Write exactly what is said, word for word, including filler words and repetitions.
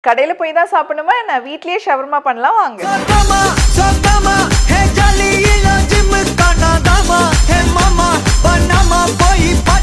கடையில போய் தான் சாப்பிடணுமா என்ன? வீட்லயே ஷவர்மா பண்ணலாம் வாங்க. Hey, jolly, you know, Jim, Kana, Dama, hey, Mama, Banama, boy,